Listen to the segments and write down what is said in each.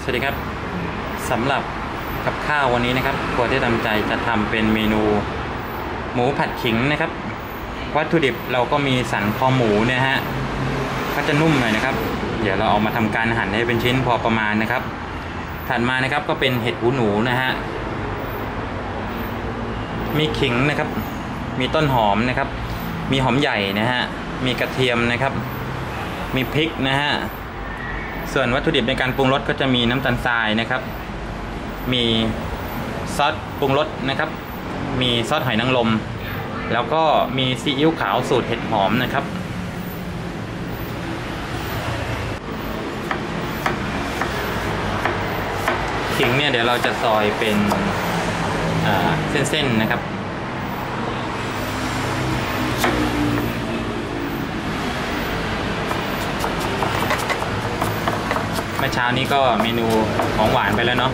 วัสดีครับสำหรับกับข้าววันนี้นะครับครัวที่ทำใจจะทำเป็นเมนูหมูผัดขิงนะครับวัตถุดิบเราก็มีสันคอหมูเนี่ยฮะก็จะนุ่มหน่อยนะครับเดี๋ยวเราเอามาทำการหั่นให้เป็นชิ้นพอประมาณนะครับถัดมานะครับก็เป็นเห็ดหูหนูนะฮะมีขิงนะครับมีต้นหอมนะครับมีหอมใหญ่นะฮะมีกระเทียมนะครับมีพริกนะฮะส่วนวัตถุดิบในการปรุงรสก็จะมีน้ำตาลทรายนะครับมีซอสปรุงรสนะครับมีซอสหอยนางรมแล้วก็มีซีอิ๊วขาวสูตรเห็ดหอมนะครับขิงเนี่ยเดี๋ยวเราจะซอยเป็นเส้นๆนะครับเมื่อเช้านี้ก็เมนูของหวานไปแล้วเนาะ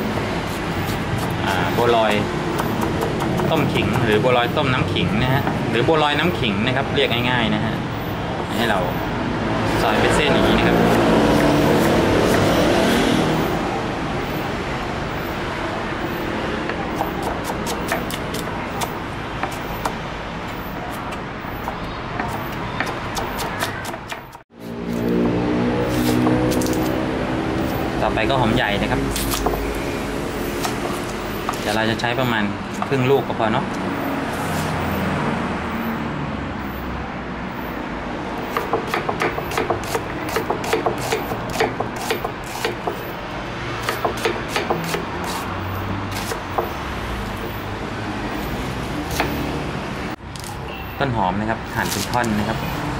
บัวลอยต้มขิงหรือบัวลอยต้มน้ำขิงนะฮะหรือบัวลอยน้ำขิงนะครับเรียกง่ายๆนะฮะให้เราซอยเป็นเส้นอย่างนี้นะครับต่อไปก็หอมใหญ่นะครับเดี๋ยวเราจะใช้ประมาณครึ่งลูกก็พอเนาะต้นหอมนะครับหั่นเป็นท่อนนะครับ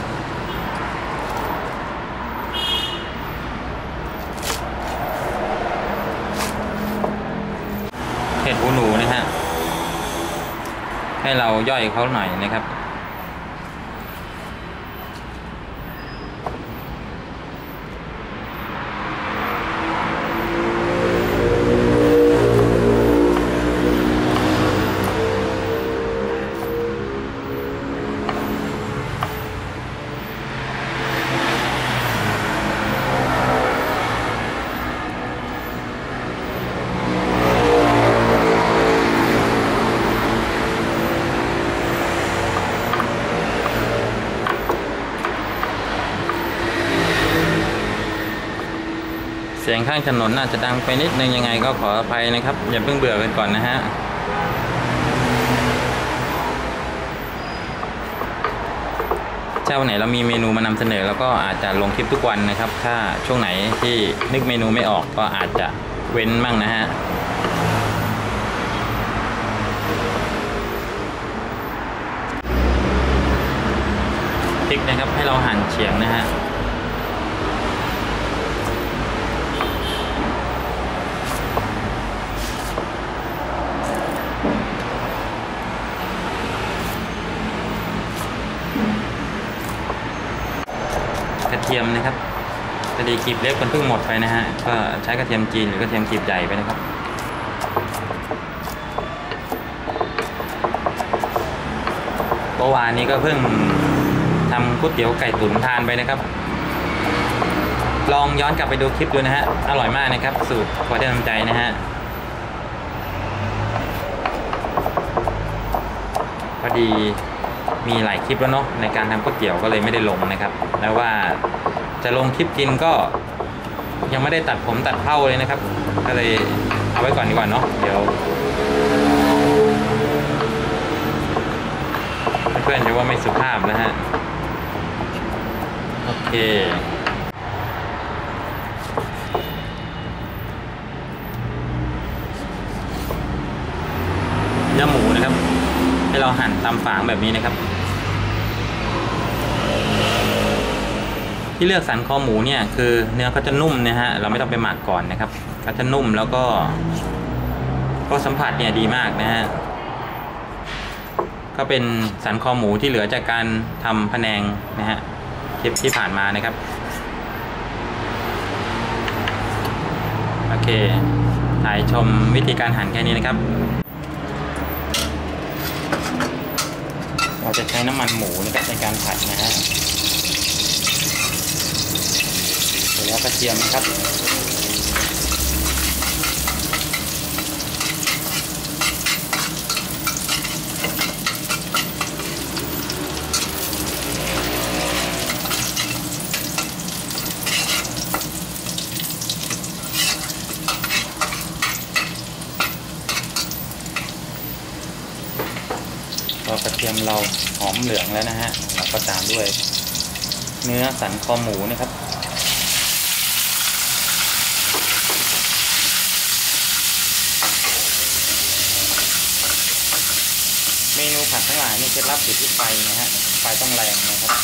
เห็ดหูหนูนะฮะให้เราย่อยเขาหน่อยนะครับเสียงข้างถนนอาจจะดังไปนิดนึงยังไงก็ขออภัยนะครับอย่าเพิ่งเบื่อกันก่อนนะฮะเจ้าไหนเรามีเมนูมานำเสนอแล้วก็อาจจะลงคลิปทุกวันนะครับถ้าช่วงไหนที่นึกเมนูไม่ออกก็อาจจะเว้นมั่งนะฮะพริกนะครับให้เราหั่นเฉียงนะฮะกระเทียมนะครับพอดีกลีบเล็กมันเพิ่งหมดไปนะฮะก็ใช้กระเทียมจีนหรือกระเทียมกลีบใหญ่ไปนะครับเมื่อวานนี้ก็เพิ่งทำก๋วยเตี๋ยวไก่ตุ๋นทานไปนะครับลองย้อนกลับไปดูคลิปดูนะฮะอร่อยมากนะครับสูตรครัวที่ทำใจนะฮะพอดีมีหลายคลิปแล้วเนาะในการทำก๋วยเตี๋ยวก็เลยไม่ได้ลงนะครับแล้วว่าจะลงคลิปกินก็ยังไม่ได้ตัดผมตัดเผ้าเลยนะครับก็เลยเอาไว้ก่อนดีกว่าเนาะเดี๋ยวเพื่อนๆจะว่าไม่สุภาพนะฮะโอเคเนื้อหมูนะครับให้เราหั่นตามฝางแบบนี้นะครับที่เลือกสันคอหมูเนี่ยคือเนื้อเขาจะนุ่มนะฮะเราไม่ต้องไปหมักก่อนนะครับเขาจะนุ่มแล้วก็สัมผัสเนี่ยดีมากนะฮะก็เป็นสันคอหมูที่เหลือจากการทำพะแนงนะฮะคลิปที่ผ่านมานะครับโอเคถ่ายชมวิธีการหั่นแค่นี้นะครับ เราจะใช้น้ำมันหมูนะครับในการผัดนะฮะเสร็จแล้วกระเทียมครับมเราหอมเหลืองแล้วนะฮะเราก็ตามด้วยเนื้อสันคอหมูนะครับเมนูผัดทั้งหลายนี่เคล็ดลับอยู่ที่ไฟนะฮะไฟต้องแรงนะครับ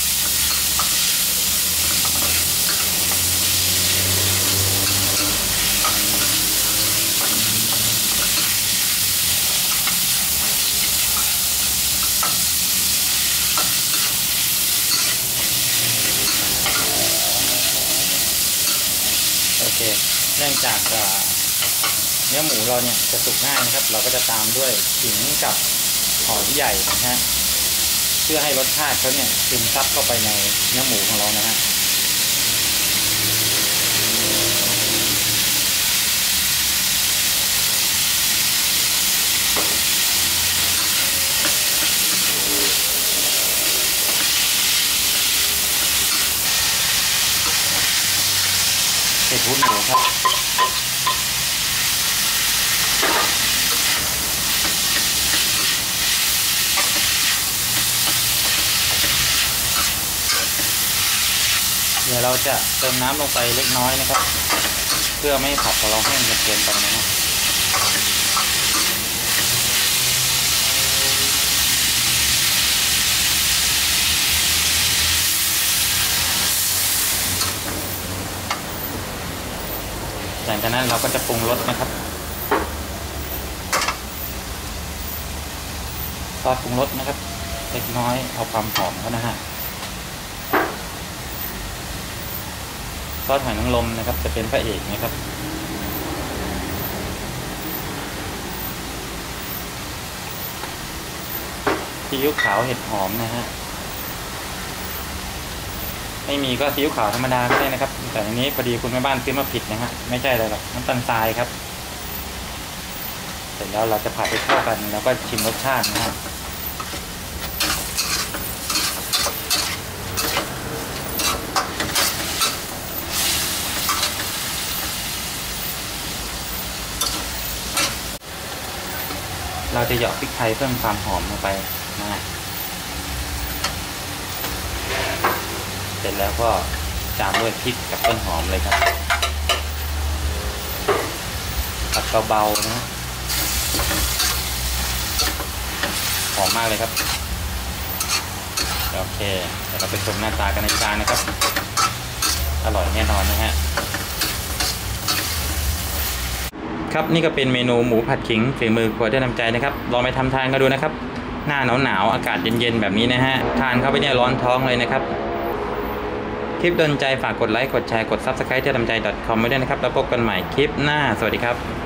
โอเคเนื่องจากเนื้อหมูเราเนี่ยจะสุกง่ายนะครับเราก็จะตามด้วยขิงกับหอมใหญ่นะฮะเพื่อให้รสชาติเขาเนี่ยซึมซับเข้าไปในเนื้อหมูของเรานะฮะเผ็ดหูหมูครับเดี๋ยวเราจะเติมน้ำลงไปเล็กน้อยนะครับเพื่อไม่ให้ผัดของเราแห้งจนเกินไปนะฮะหลังจากนั้นเราก็จะปรุงรสนะครับซอสปรุงรสนะครับเล็กน้อยเอาความหอมเขานะฮะซอสหอยนางรมนะครับจะเป็นพระเอกนะครับซีอิ๊วขาวเห็ดหอมนะฮะไม่มีก็ซีอิ๊วขาวธรรมดาก็ได้นะครับแต่อันนี้พอดีคุณแม่บ้านซื้อมาผิดนะฮะไม่ใช่อะไรหรอกน้ำตาลทรายครับเสร็จแล้วเราจะผัดให้เข้ากันแล้วก็ชิมรสชาตินะฮะเราจะหยอดพริกไทยเพิ่มความหอมลงไปนะฮะเสร็จแล้วก็ตามด้วยพริกกับต้นหอมเลยครับผัดเบาๆนะหอมมากเลยครับโอเคเดี๋ยวเราไปชมหน้าตากันในจานนะครับอร่อยแน่นอนนะฮะครับนี่ก็เป็นเมนูหมูผัดขิงฝีมือครัวได้นำใจนะครับลองไปทำทานกันดูนะครับหน้าหนาวๆอากาศเย็นๆแบบนี้นะฮะทานเข้าไปเนี่ยร้อนท้องเลยนะครับคลิปโดนใจฝากกดไลค์กดแชร์กด Subscribe ที่ทำใจ .com ไว้ด้วยนะครับแล้วพบกันใหม่คลิปหน้าสวัสดีครับ